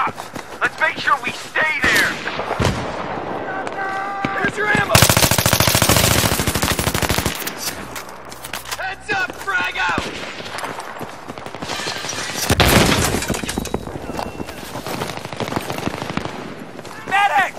out. Let's make sure we stay there. Here's your ammo. Heads up, frag out. Medic!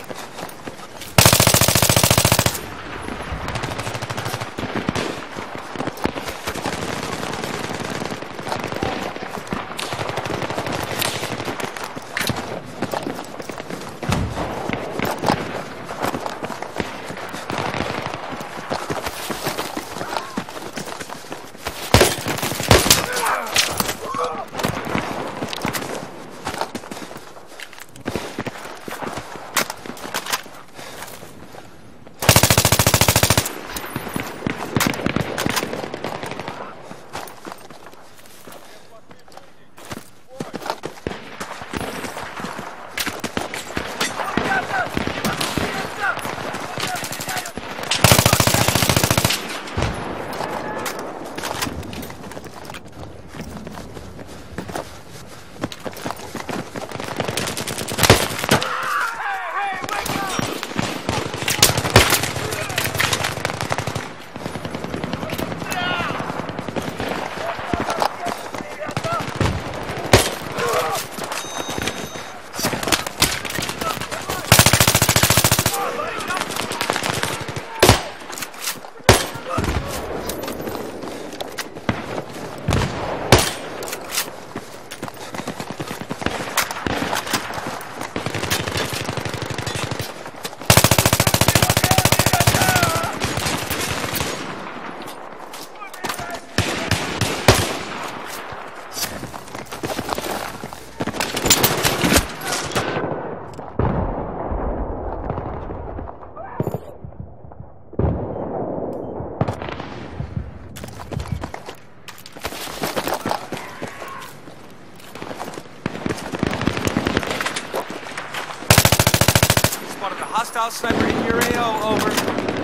Hostile sniper in your AO, over.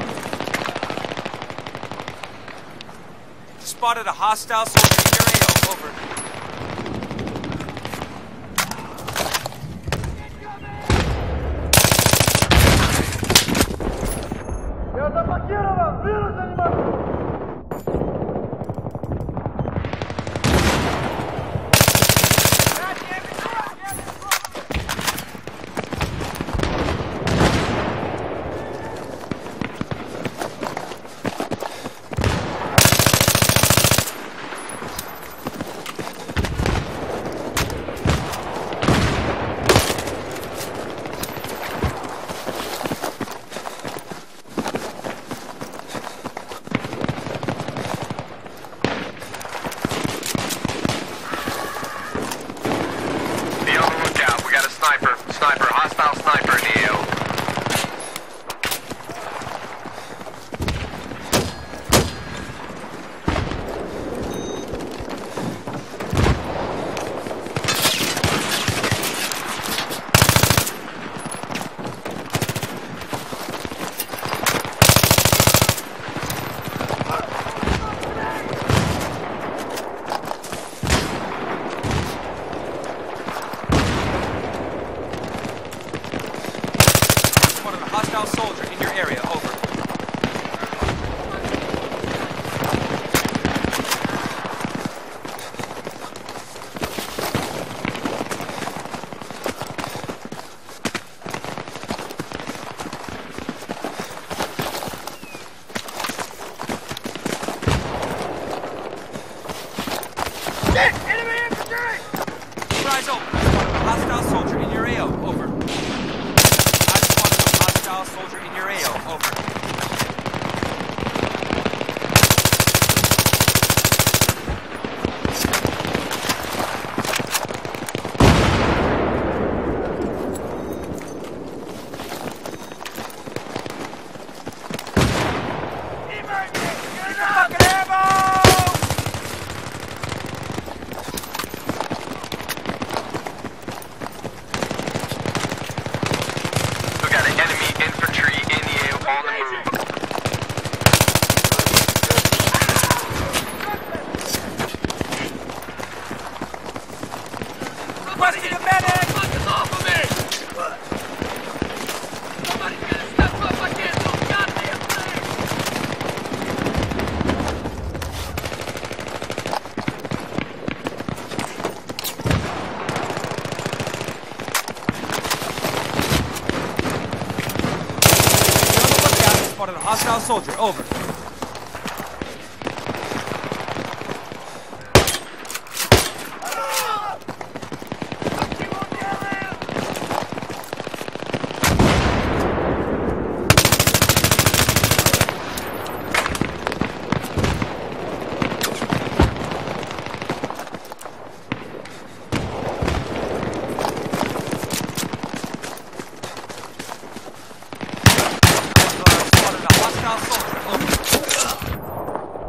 Spotted a hostile soldier in your AO, over. Я заблокирован! Вирус занимаю! Sniper, hostile sniper in the AO. Hostile soldier in your area, over. Shit! Enemy infantry! Rise over. Hostile soldier in your AO, over. Hostile soldier in your AO, over. spotted a hostile soldier. Over. Spotted a hostile soldier. Over.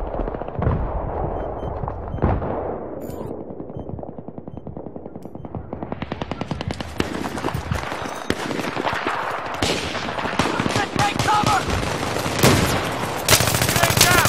Take cover! Stay down!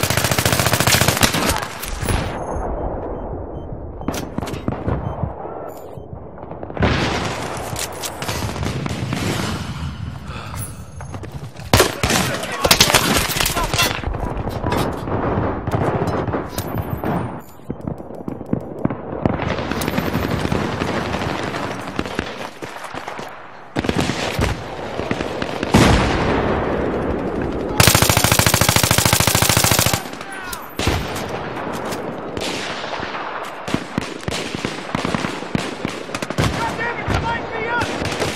God damn it, there might be us!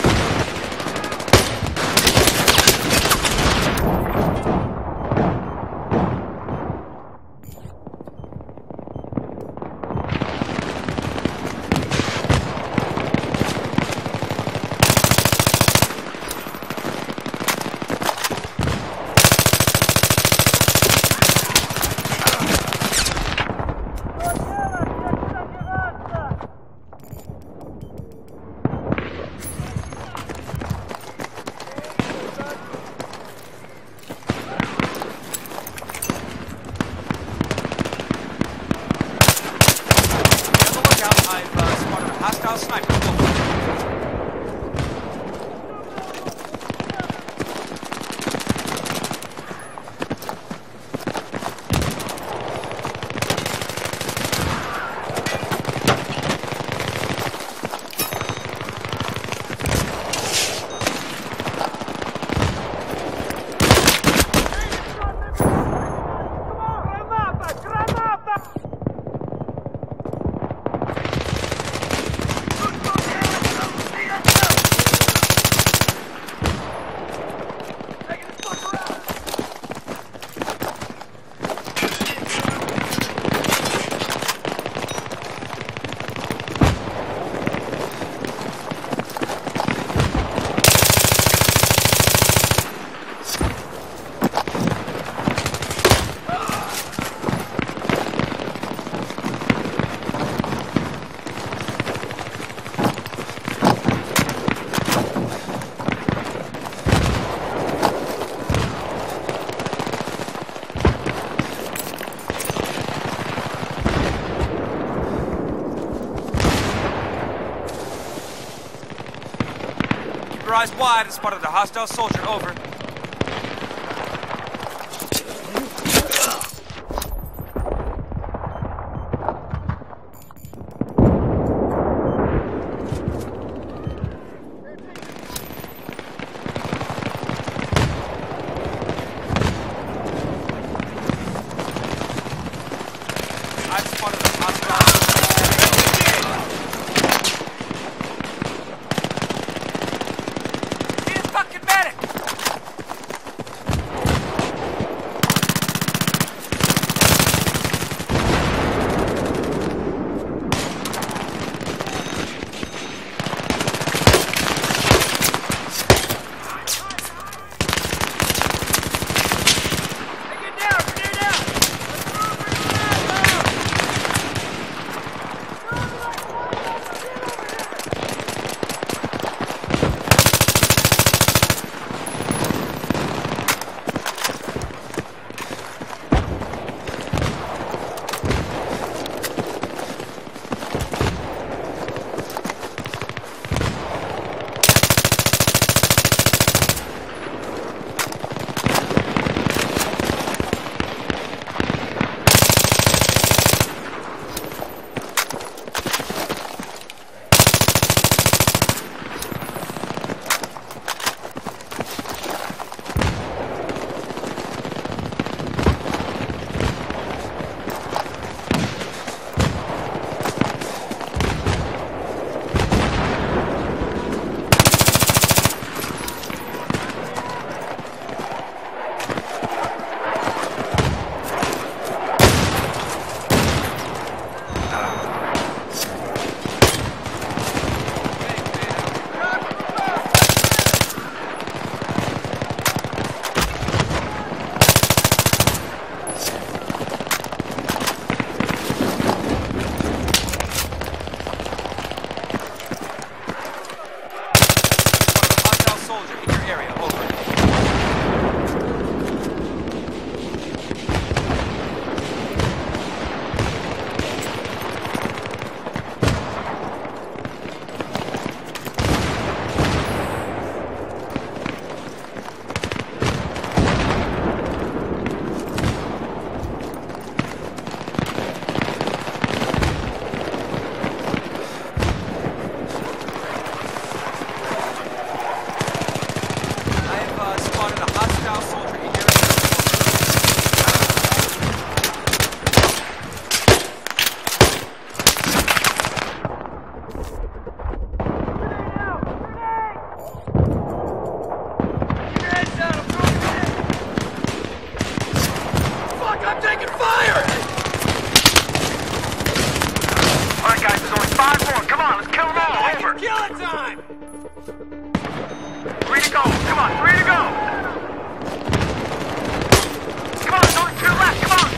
Be on the lookout. I've spotted a hostile sniper. Over. Granata! Granata! Taking this fucker out! Keep your eyes wide. I spotted a hostile soldier. Over. I've spotted a hostile soldier. Need a fucking medic! soldier in your area. Over. Spotted a hostile soldier in your area. Grenade out! Grenade! Keep your heads down, I'm throwing a grenade! Fuck, I'm taking fire! Alright guys, there's only 5 more. Come on, let's kill them all. Over. Killing time! 3 to go. Come on, 3 to go. Come on, there's only 2 left. Come on.